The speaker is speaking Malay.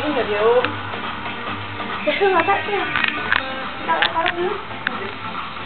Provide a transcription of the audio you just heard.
pun dah dia. Siapa masak tu? Tak nak kalau dulu.